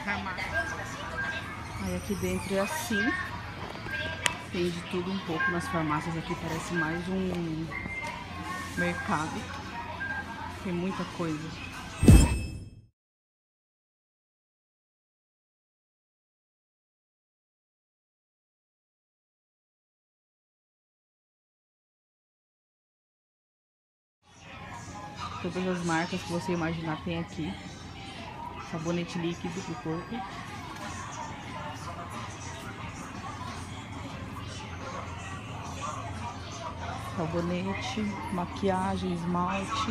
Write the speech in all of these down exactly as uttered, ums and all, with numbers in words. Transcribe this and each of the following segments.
farmácia. Aí aqui dentro é assim. Tem de tudo um pouco nas farmácias. Aqui parece mais um mercado. Tem muita coisa. Todas as marcas que você imaginar tem aqui. Sabonete líquido pro corpo. Sabonete, maquiagem, esmalte.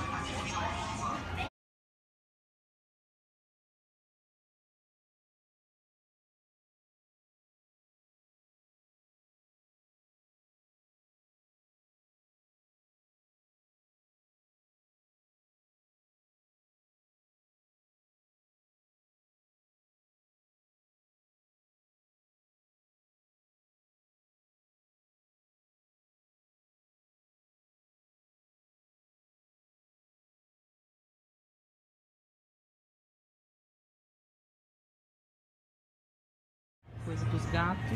Coisa dos gatos,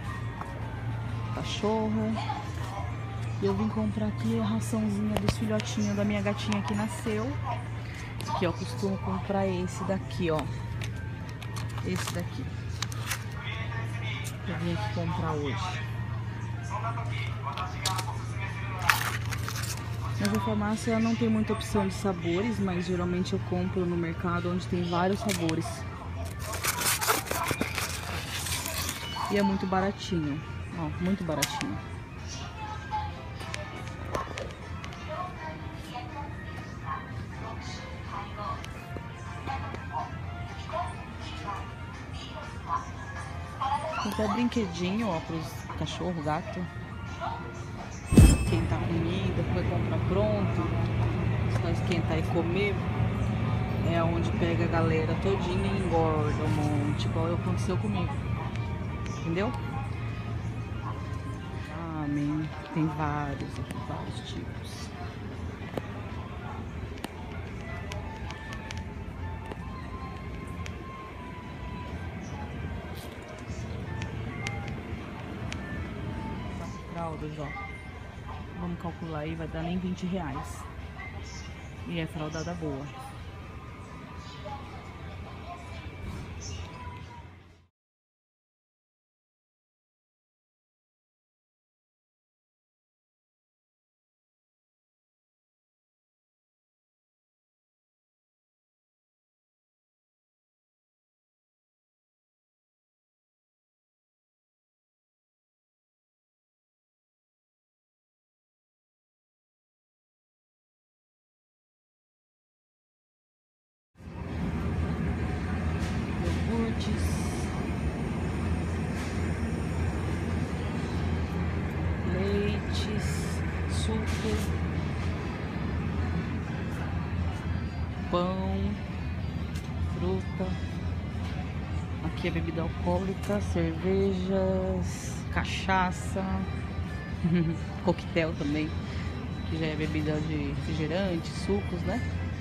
cachorro. E eu vim comprar aqui a raçãozinha dos filhotinhos da minha gatinha que nasceu. Aqui, ó, eu costumo comprar esse daqui, ó. Esse daqui. Eu vim aqui comprar hoje. Nessa farmácia não tem muita opção de sabores, mas geralmente eu compro no mercado onde tem vários sabores. E é muito baratinho, ó, muito baratinho. Tem até brinquedinho, ó, pros cachorro, gato. Esquentar comida, vai comprar pronto. Só esquentar e comer. É onde pega a galera todinha e engorda um monte, igual aconteceu comigo. Entendeu? Amém. Tem vários aqui, vários tipos. Fraldas, ó. Vamos calcular aí, vai dar nem vinte reais. E é fraldada boa. Leites, suco, pão, fruta. Aqui é bebida alcoólica, cervejas, cachaça, coquetel também, que já é bebida de refrigerante, sucos, né?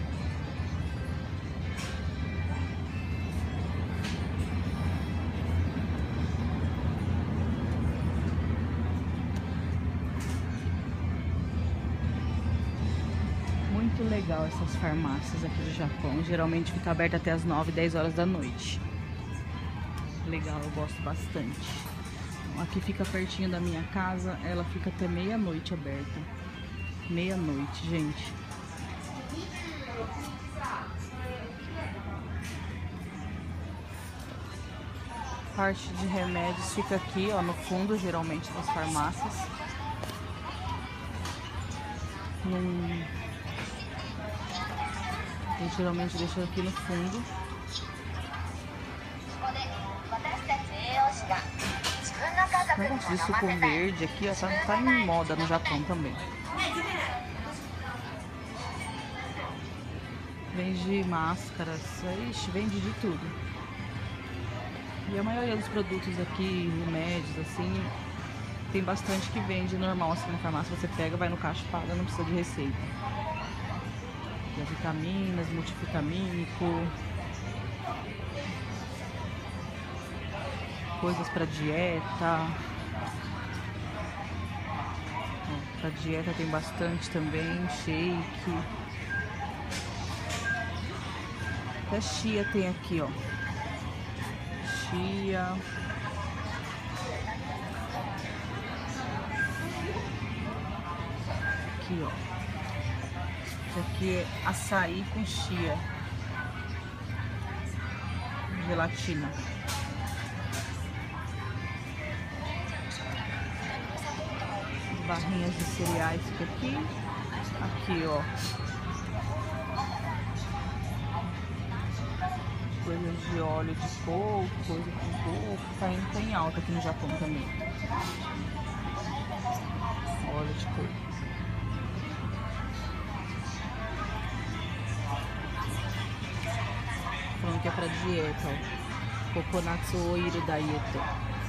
Muito legal essas farmácias aqui do Japão. Geralmente fica aberta até as nove, dez horas da noite. Legal, eu gosto bastante. Aqui fica pertinho da minha casa, ela fica até meia-noite aberta. Meia-noite, gente. Parte de remédios fica aqui, ó, no fundo, geralmente, das farmácias. Num... Eu geralmente deixo aqui no fundo. O negócio de suco verde aqui, ó, tá, tá em moda no Japão também. Vende máscaras, ixi, vende de tudo. E a maioria dos produtos aqui, remédios, assim, tem bastante que vende normal, assim, na farmácia. Você pega, vai no caixa e paga, não precisa de receita. Tem vitaminas, multivitamínico. coisas para dieta. Para dieta tem bastante também, shake. Até chia tem aqui, ó. Chia. Aqui, ó. Isso aqui é açaí com chia. Gelatina. Barrinhas de cereais fica aqui. Aqui, ó. Coisas de óleo de coco, coisa com coco. Tá indo, tá em alta aqui no Japão também. Óleo de coco. Falando que é pra dieta, ó. Coconutsu oil diet.